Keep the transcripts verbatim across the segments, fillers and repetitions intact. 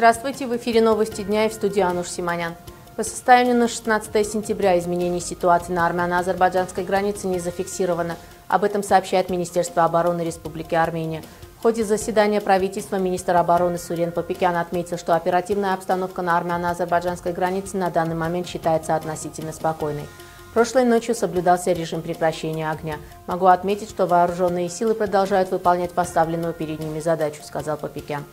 Здравствуйте, в эфире новости дня и в студии Ануш Симонян. По состоянию на шестнадцатое сентября изменений ситуации на армяно-азербайджанской границе не зафиксировано. Об этом сообщает Министерство обороны Республики Армения. В ходе заседания правительства министр обороны Сурен Попекян отметил, что оперативная обстановка на армяно-азербайджанской границе на данный момент считается относительно спокойной. Прошлой ночью соблюдался режим прекращения огня. Могу отметить, что вооруженные силы продолжают выполнять поставленную перед ними задачу, сказал Попекян.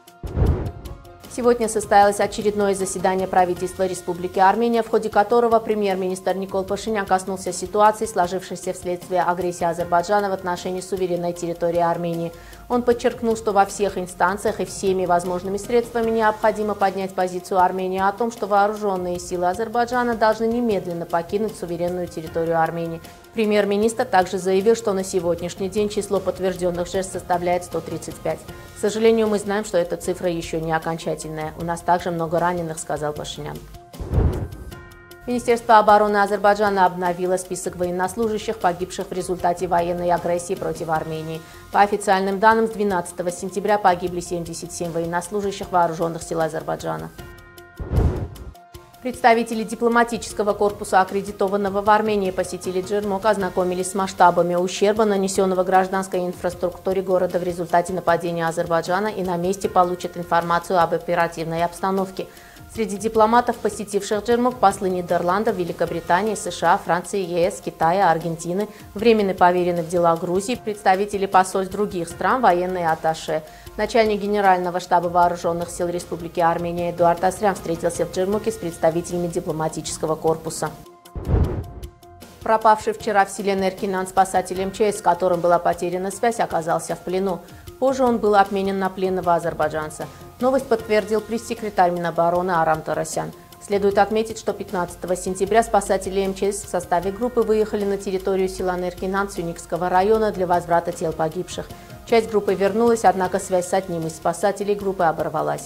Сегодня состоялось очередное заседание правительства Республики Армения, в ходе которого премьер-министр Никол Пашинян коснулся ситуации, сложившейся вследствие агрессии Азербайджана в отношении суверенной территории Армении. Он подчеркнул, что во всех инстанциях и всеми возможными средствами необходимо поднять позицию Армении о том, что вооруженные силы Азербайджана должны немедленно покинуть суверенную территорию Армении. Премьер-министр также заявил, что на сегодняшний день число подтвержденных жертв составляет сто тридцать пять. К сожалению, мы знаем, что эта цифра еще не окончательная. У нас также много раненых, сказал Пашинян. Министерство обороны Азербайджана обновило список военнослужащих, погибших в результате военной агрессии против Армении. По официальным данным, с двенадцатого сентября погибли семьдесят семь военнослужащих вооруженных сил Азербайджана. Представители дипломатического корпуса, аккредитованного в Армении, посетили Джермок, ознакомились с масштабами ущерба, нанесенного гражданской инфраструктуре города в результате нападения Азербайджана, и на месте получат информацию об оперативной обстановке. Среди дипломатов, посетивших Джермок, послы Нидерландов, Великобритании, США, Франции, ЕС, Китая, Аргентины, временный поверенный в дела Грузии, представители посольств других стран, военные атташе. Начальник Генерального штаба вооруженных сил Республики Армения Эдуард Асрян встретился в Джермоке с представителями дипломатического корпуса. Пропавший вчера в селе Неркинан спасатель МЧС, с которым была потеряна связь, оказался в плену. Позже он был обменен на пленного азербайджанца. Новость подтвердил пресс-секретарь Минобороны Арам Тарасян. Следует отметить, что пятнадцатого сентября спасатели МЧС в составе группы выехали на территорию села Неркинан Сюникского района для возврата тел погибших. Часть группы вернулась, однако связь с одним из спасателей группы оборвалась.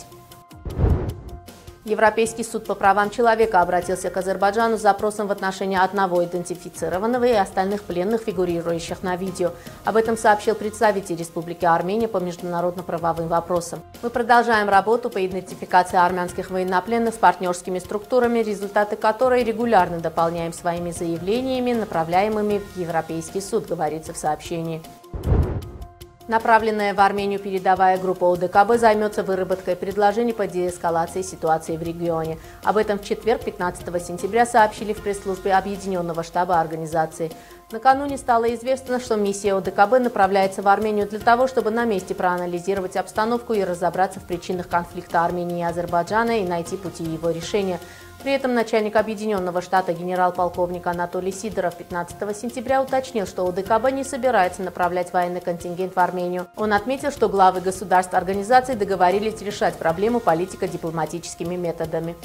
Европейский суд по правам человека обратился к Азербайджану с запросом в отношении одного идентифицированного и остальных пленных, фигурирующих на видео. Об этом сообщил представитель Республики Армения по международно-правовым вопросам. Мы продолжаем работу по идентификации армянских военнопленных с партнерскими структурами, результаты которой регулярно дополняем своими заявлениями, направляемыми в Европейский суд, говорится в сообщении. Направленная в Армению передовая группа ОДКБ займется выработкой предложений по деэскалации ситуации в регионе. Об этом в четверг, пятнадцатого сентября, сообщили в пресс-службе Объединенного штаба организации. Накануне стало известно, что миссия ОДКБ направляется в Армению для того, чтобы на месте проанализировать обстановку и разобраться в причинах конфликта Армении и Азербайджана и найти пути его решения. При этом начальник Объединенного штата генерал-полковник Анатолий Сидоров пятнадцатого сентября уточнил, что ОДКБ не собирается направлять военный контингент в Армению. Он отметил, что главы государств организации договорились решать проблему политико-дипломатическими методами.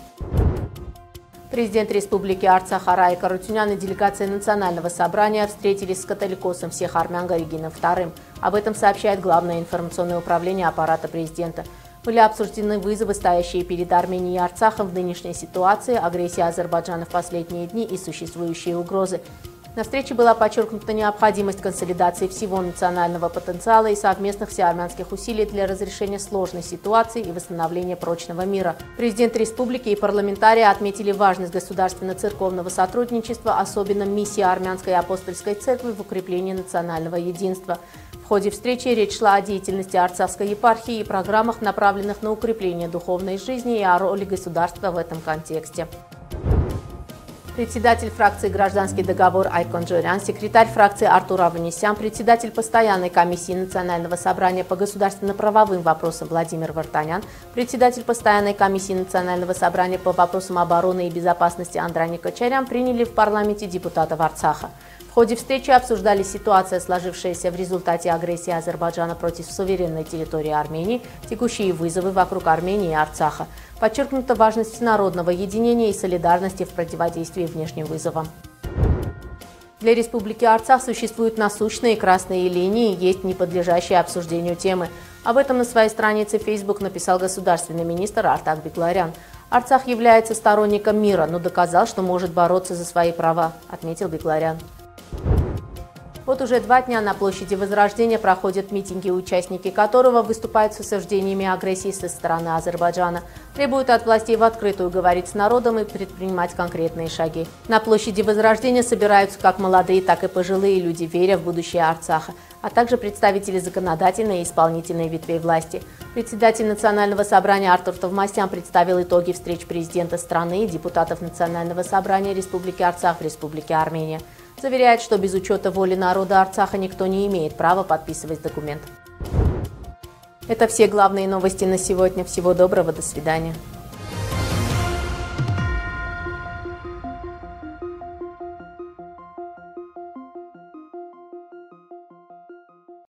Президент Республики Арцах Арай Карутюнян и делегация Национального собрания встретились с католикосом всех армян Горигином вторым. Об этом сообщает Главное информационное управление аппарата президента. Были обсуждены вызовы, стоящие перед Арменией и Арцахом в нынешней ситуации, агрессия Азербайджана в последние дни и существующие угрозы. На встрече была подчеркнута необходимость консолидации всего национального потенциала и совместных всеармянских усилий для разрешения сложной ситуации и восстановления прочного мира. Президент республики и парламентарии отметили важность государственно-церковного сотрудничества, особенно миссии Армянской апостольской церкви в укреплении национального единства. В ходе встречи речь шла о деятельности Арцахской епархии и программах, направленных на укрепление духовной жизни и о роли государства в этом контексте. Председатель фракции «Гражданский договор» Айкон Джорян, секретарь фракции Артур Аванесян, председатель постоянной комиссии Национального собрания по государственно-правовым вопросам Владимир Вартанян, председатель постоянной комиссии Национального собрания по вопросам обороны и безопасности Андрани Кочарян приняли в парламенте депутатов Арцаха. В ходе встречи обсуждали ситуацию, сложившуюся в результате агрессии Азербайджана против суверенной территории Армении, текущие вызовы вокруг Армении и Арцаха. Подчеркнута важность народного единения и солидарности в противодействии внешним вызовам. Для Республики Арцах существуют насущные красные линии, есть не подлежащие обсуждению темы. Об этом на своей странице в Facebook написал государственный министр Артак Бегларян. Арцах является сторонником мира, но доказал, что может бороться за свои права, отметил Бегларян. Вот уже два дня на площади Возрождения проходят митинги, участники которого выступают с осуждениями агрессии со стороны Азербайджана, требуют от властей в открытую говорить с народом и предпринимать конкретные шаги. На площади Возрождения собираются как молодые, так и пожилые люди, веря в будущее Арцаха, а также представители законодательной и исполнительной ветвей власти. Председатель Национального собрания Артур Товмасян представил итоги встреч президента страны и депутатов Национального собрания Республики Арцах в Республике Армения. Заверяет, что без учета воли народа Арцаха никто не имеет права подписывать документ. Это все главные новости на сегодня. Всего доброго, до свидания.